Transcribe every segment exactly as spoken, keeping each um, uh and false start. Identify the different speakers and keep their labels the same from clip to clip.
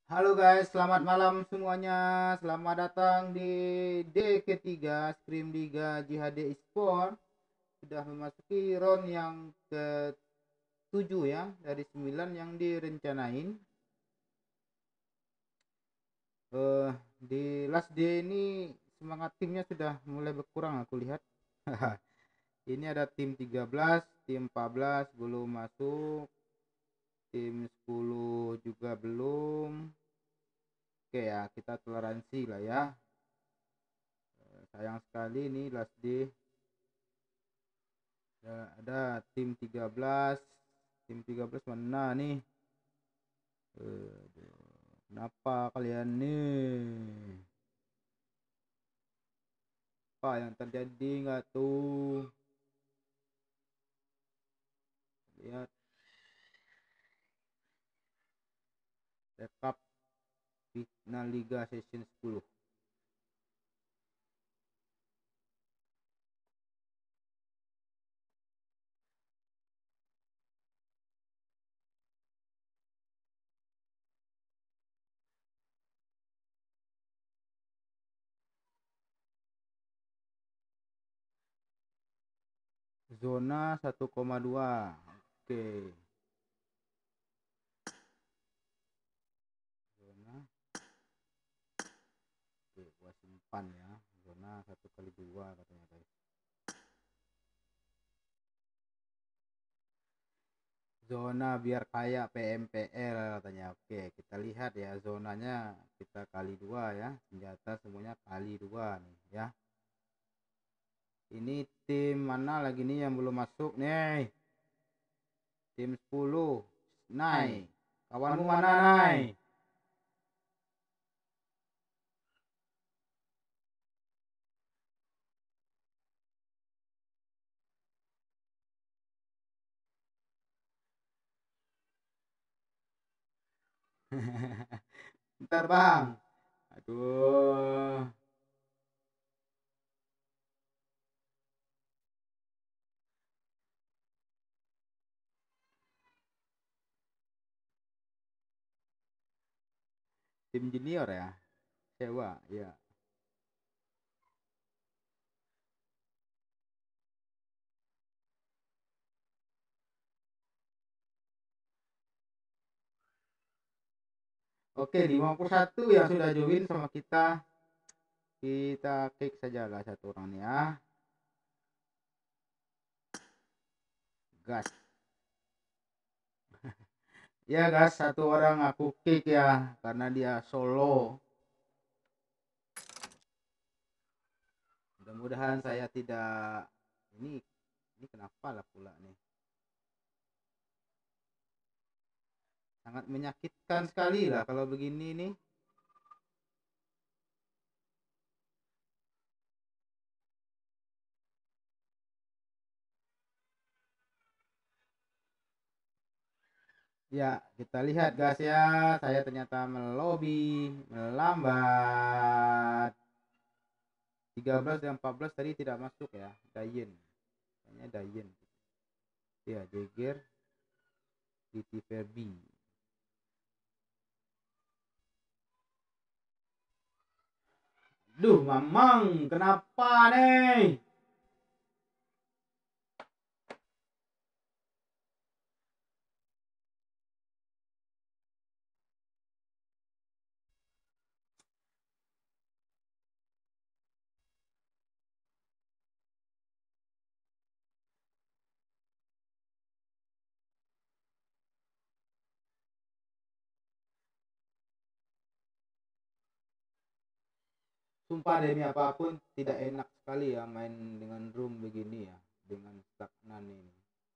Speaker 1: Halo guys, selamat malam semuanya. Selamat datang di D ketiga Scream Liga J H D Esport. Sudah memasuki round yang ke tujuh ya, dari sembilan yang direncanain. Eh di last day ini semangat timnya sudah mulai berkurang aku lihat. Ini ada tim tiga belas, tim empat belas belum masuk, tim sepuluh juga belum. Oke ya, kita toleransi lah ya. Sayang sekali nih last day. Ya, ada tim tiga belas. Tim tiga belas mana nih? Aduh, kenapa kalian nih? Apa yang terjadi nggak tuh? Lihat rekap final Liga Season sepuluh. Zona satu koma dua. Oke. Zona. Oke, gua simpan ya. Zona satu kali dua katanya guys. Zona biar kayak P M P L katanya. Oke, kita lihat ya zonanya kita kali dua ya. Senjata semuanya kali dua nih ya. Ini tim mana lagi nih yang belum masuk nih? Tim sepuluh. Nai. Kawanmu mana, Nai? Bentar, Bang. Aduh. Tim junior ya? Sewa, ya. Oke, lima puluh satu yang sudah join sama kita. Kita klik saja lah satu orang nih ya. Gas. Ya gas, satu orang aku kick ya karena dia solo. Mudah-mudahan saya tidak ini ini kenapa lah pula nih. Sangat menyakitkan sekali lah kalau begini nih. Ya, kita lihat guys ya. Saya ternyata melobi, melambat. tiga belas dan empat belas tadi tidak masuk ya. Dayen. Kayaknya Dayen. Ya, Jeger di T V B. Duh, Mamang, kenapa nih? Sumpah demi apapun tidak enak sekali ya main dengan room begini ya, dengan stagnan ini.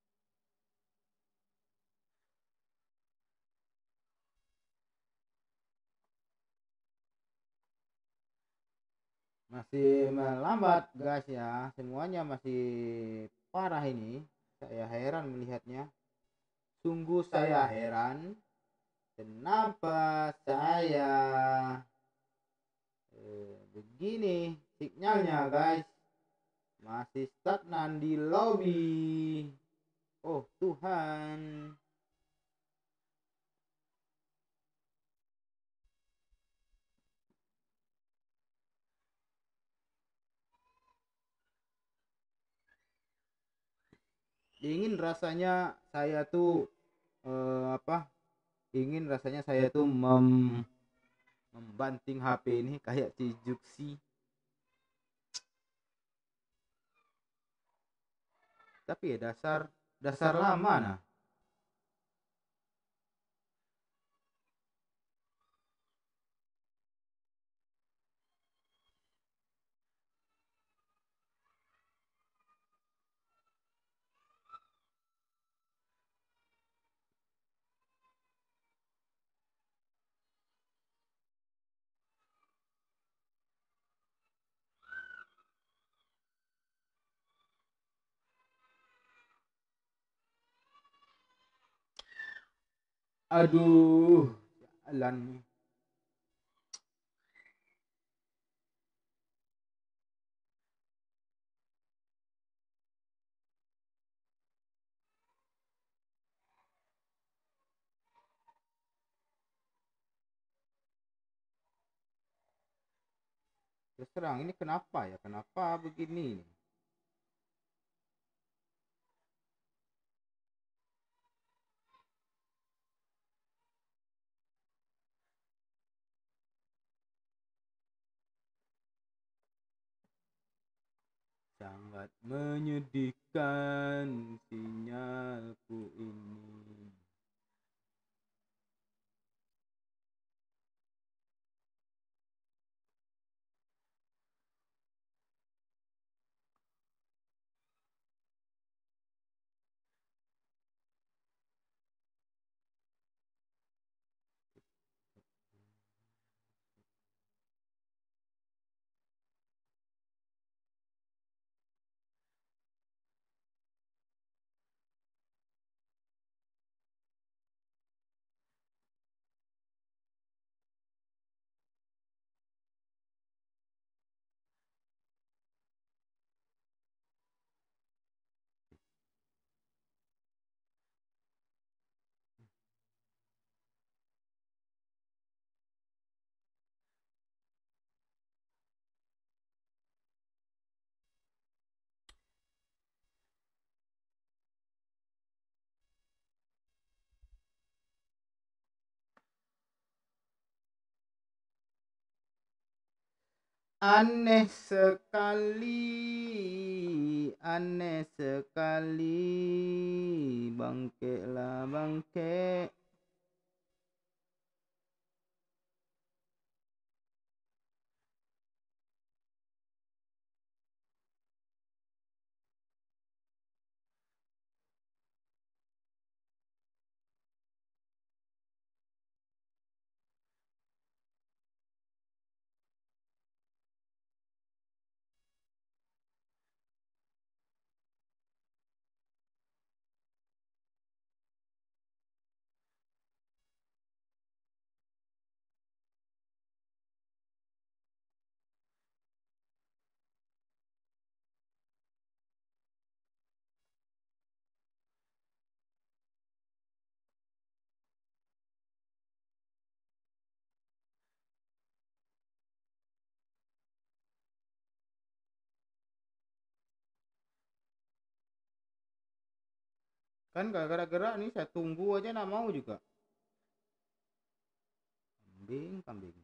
Speaker 1: Masih melambat guys ya, semuanya masih parah ini. Saya heran melihatnya. Sungguh saya heran kenapa saya eh, begini sinyalnya guys. Masih stagnan di lobby. Oh Tuhan. ingin rasanya saya tuh eh, apa ingin rasanya saya tuh mem membanting H P ini kayak cijuk sih, tapi ya dasar dasar lama nah. Aduh, jalan nih. Terus terang ini kenapa ya? Kenapa begini? Sangat menyedihkan sinyalku ini. Aneh sekali, aneh sekali, bangke lah bangke. Kan gara-gara gerak nih saya tunggu aja nak mau juga. Kambing, kambing.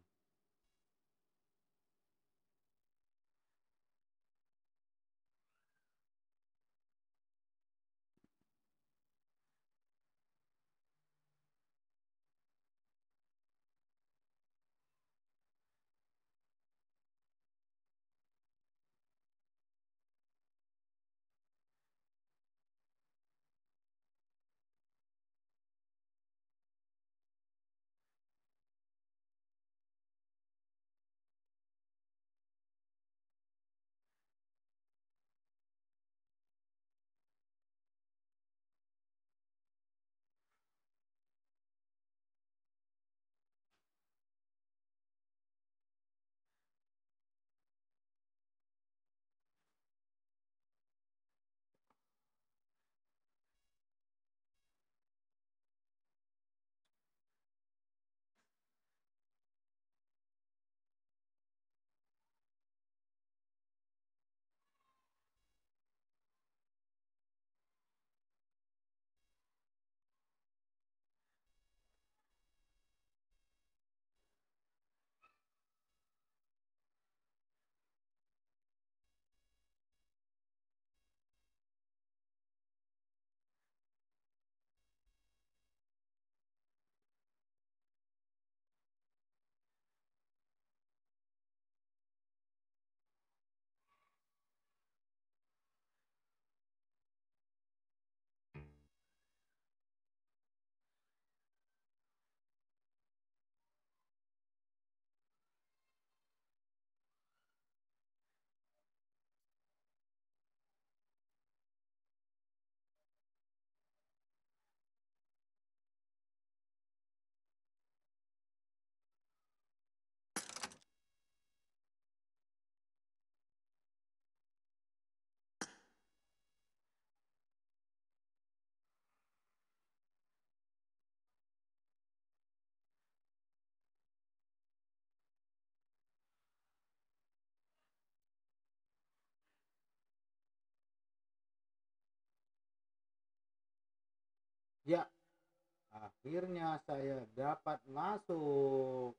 Speaker 1: Ya, akhirnya saya dapat masuk.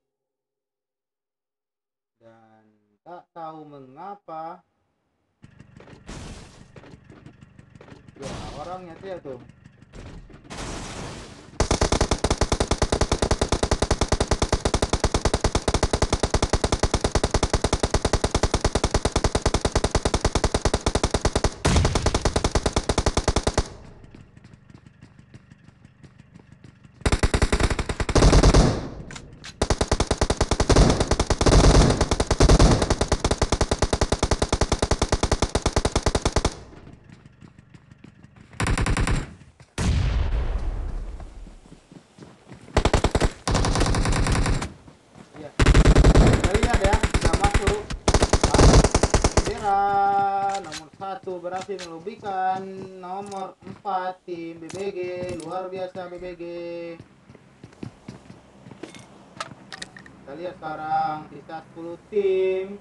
Speaker 1: Dan tak tahu mengapa. Ya, orangnya tuh ya tuh. Ya, kita lihat ya, sudah masuk. Bendera nomor satu berhasil melebihkan nomor empat tim B B G. Luar biasa B B G. Kita lihat sekarang sisa sepuluh tim.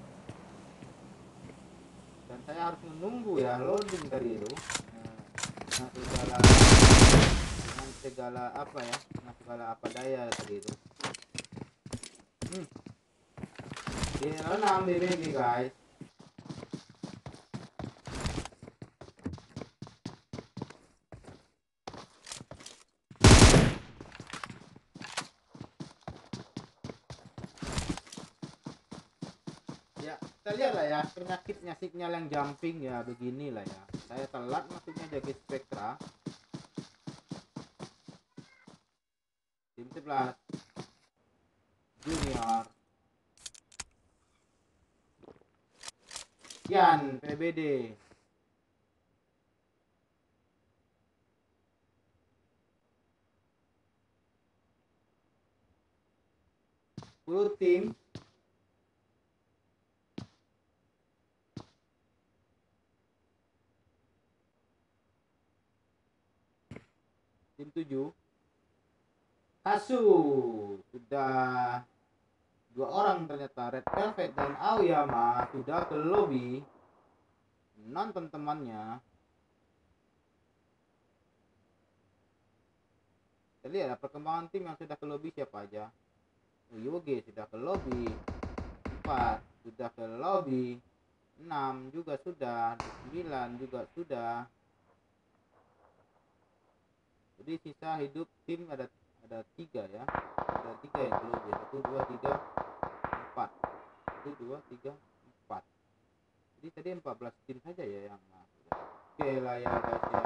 Speaker 1: Dan saya harus menunggu ya loading tadi itu. Nah, dengan segala dengan segala apa ya? Dengan segala apa daya tadi itu. Hmm. Di enam B B G guys. Ya, kita lihat lah ya penyakitnya signal yang jumping ya beginilah ya. Saya telat masuknya jaga Spectra. Tim sebelas Junior Kian P B D. sepuluh tim. Tim tujuh. Hasu sudah dua orang ternyata. Red Velvet dan Aoyama sudah ke lobby nonton temannya. Kita lihat perkembangan tim yang sudah ke lobby siapa aja. Yoge sudah ke lobby, empat sudah ke lobby, enam juga sudah, sembilan juga sudah. Jadi sisa hidup tim ada ada tiga ya, ada tiga yang ke lobby. Satu, dua, tiga, empat. Satu, dua, tiga, empat. Jadi tadi empat belas tim saja ya yang masuk. Oke lah ya guys ya.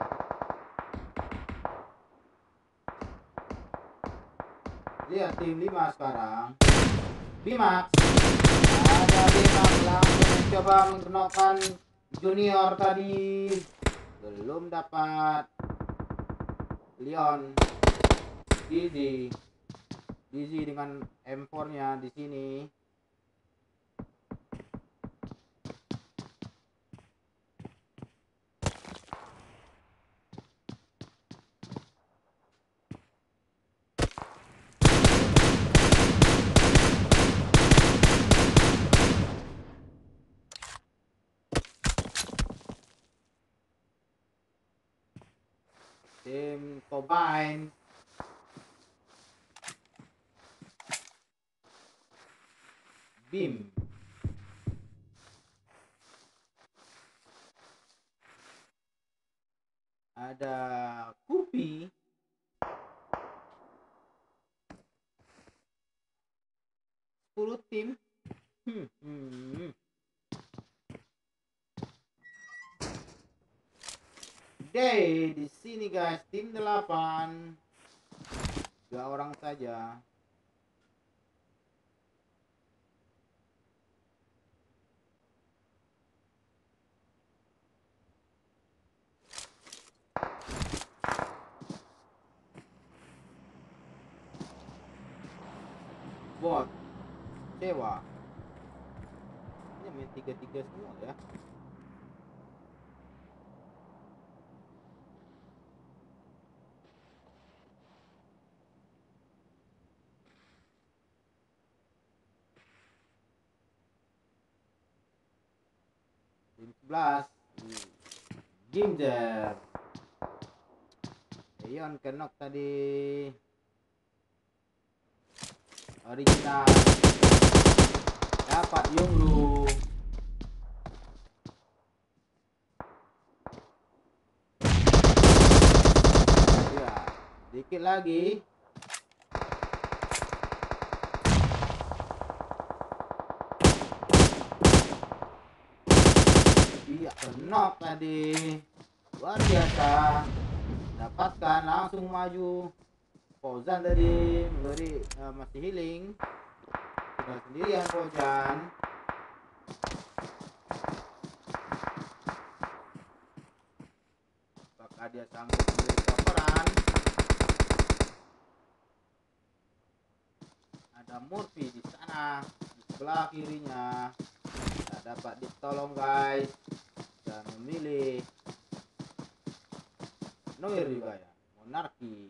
Speaker 1: Lihat tim lima sekarang. Bimax. Ada Bimax langsung mencoba menggunakan Junior tadi. Belum dapat. Leon. Dizzy. Dizzy dengan M empat-nya di sini. Tim Combine. Bim. Ada Kupi. sepuluh tim. Hmm. Hmm. Day di sini guys, tim delapan. Dua orang saja. Bot sewa. Ini main tiga-tiga semua ya. Tim sebelas Ginger Leon kenok tadi. Original dapat Yunglu. Ya, dikit lagi. Iya, kenok tadi. Luar biasa. Dapatkan, langsung maju. Fauzan tadi memberi uh, masih healing. Sudah sendirian Fauzan. Apakah dia sanggup memberi coveran? Ada Murphy di sana, di sebelah kirinya. Tidak dapat ditolong guys. Dan memilih Noir juga ya, Monarki.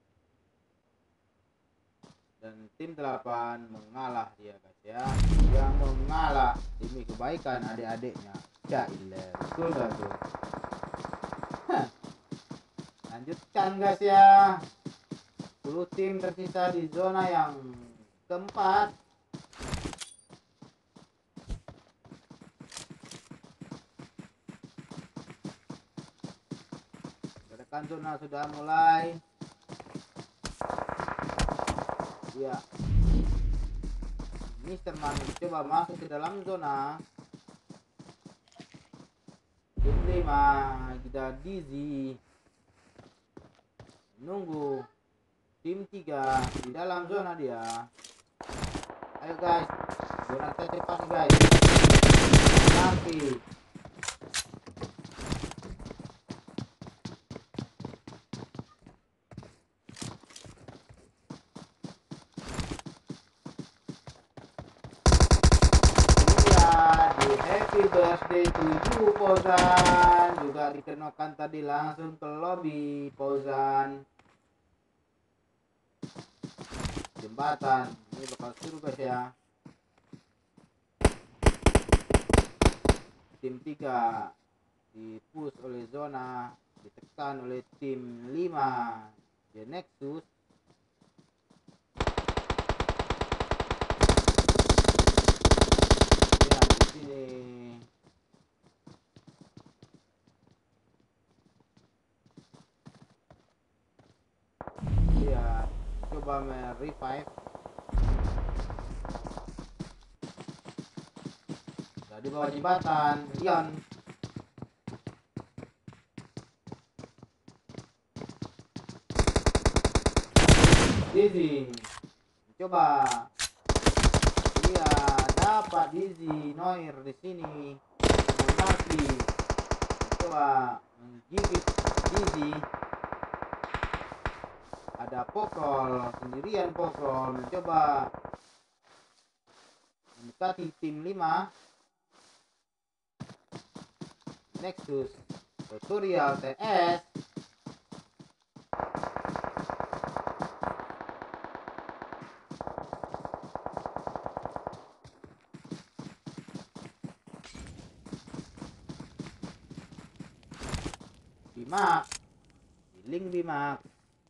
Speaker 1: Dan tim delapan mengalah dia guys ya. Yang mengalah demi kebaikan adik-adiknya. Ya ilah, betul gak tuh? Lanjutkan guys ya. sepuluh tim tersisa di zona yang keempat. Gerakan zona sudah mulai. Ya, Mister Man coba masuk ke dalam zona. Tim lima kita Dizzy nunggu tim tiga di dalam zona dia. Ayo guys, zona cepat guys. Nanti happy birthday tujuh Fauzan juga dikenakan tadi langsung ke lobby Fauzan. Jembatan ini bakal seru guys ya. Tim tiga dipush oleh zona, ditekan oleh tim lima The Nexus. Sini ya, coba me-revive. Jadi bawah jembatan Leon. Dizzy coba. Iya, dapat Dizzy Noir di sini. Monarki coba menggigit Dizzy. Ada Pokol sendirian. Pokol mencoba mendekati tim lima Nexus tutorial T S. Bimak, link Bimak.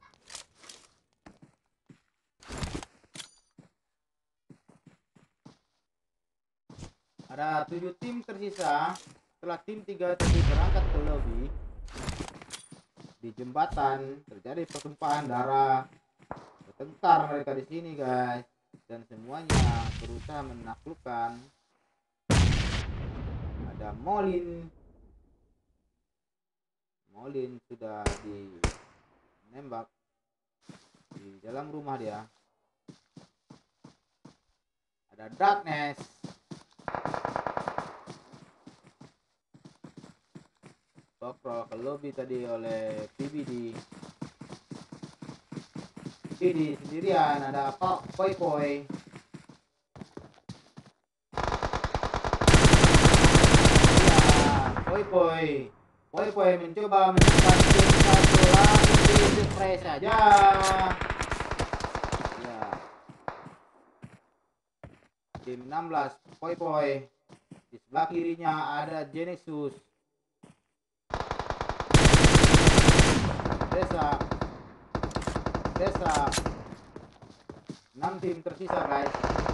Speaker 1: Ada tujuh tim tersisa. Setelah tim tiga tadi berangkat ke lobby, di jembatan terjadi pertumpahan darah. Bertengkar mereka di sini guys, dan semuanya berusaha menaklukkan. Ada Molin. Molin sudah dinembak di dalam rumah dia. Ada Darkness. Bokro ke lobby tadi oleh P B D. P B D sendirian. Ada Pak Poi Poi. Ya, Poi Poi. Poi Poi mencoba menekan tim satu, langsung di spray saja. Ya. Tim enam belas Poi Poi. Di sebelah kirinya ada Genesis. Desa terdesak. Enam tim tersisa guys.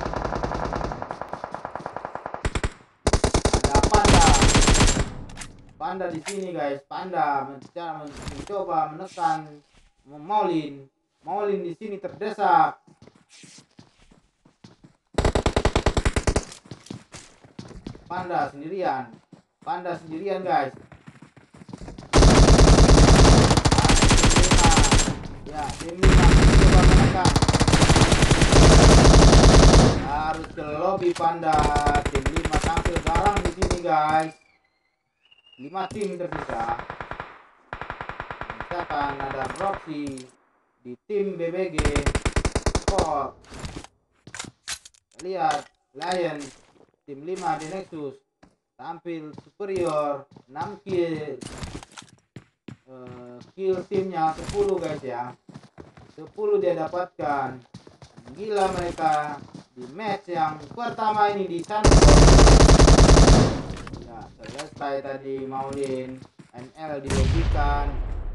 Speaker 1: Ada Panda. Panda di sini guys. Panda mencoba, mencoba menekan Maulin. Maulin di sini terdesak. Panda sendirian. Panda sendirian guys. Ya, tim lima mencoba menekan. Harus ke lobby Panda. Tim lima tampil garang di sini guys. lima tim tersisa. Misalkan ada Roxy di tim B B G. Sport. Lihat Lion tim lima di Nexus tampil superior, enam kill. Uh, kill timnya sepuluh guys ya. sepuluh dia dapatkan. Gila mereka di match yang pertama ini di Sanford. Ya, selesai tadi Maulin. N L dilobikan.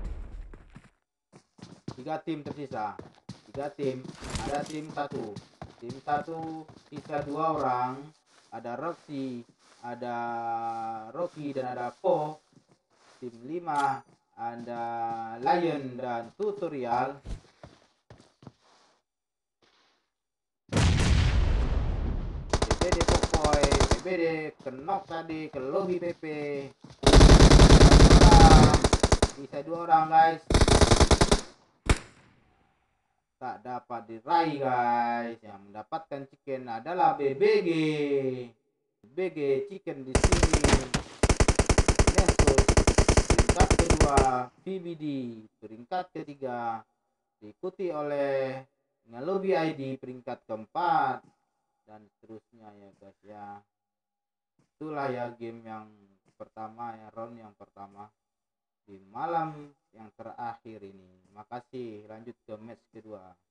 Speaker 1: Tiga tim tersisa. Tiga tim. Ada tim satu. Tim satu sisa dua orang. Ada Roxy, ada Rocky dan ada Po. Tim lima ada Lion dan Tutorial. P B D Pokoy, P B D kenok tadi ke lobby P P. Bisa dua orang guys. Tak dapat diraih guys. Yang mendapatkan chicken adalah B B G. B B G chicken di sini. Nexus peringkat kedua, V B D peringkat ketiga, diikuti oleh Ngelobi I D peringkat keempat dan seterusnya ya guys ya. Itulah ya game yang pertama ya, round yang pertama di malam yang terakhir ini. Makasih, lanjut ke match kedua.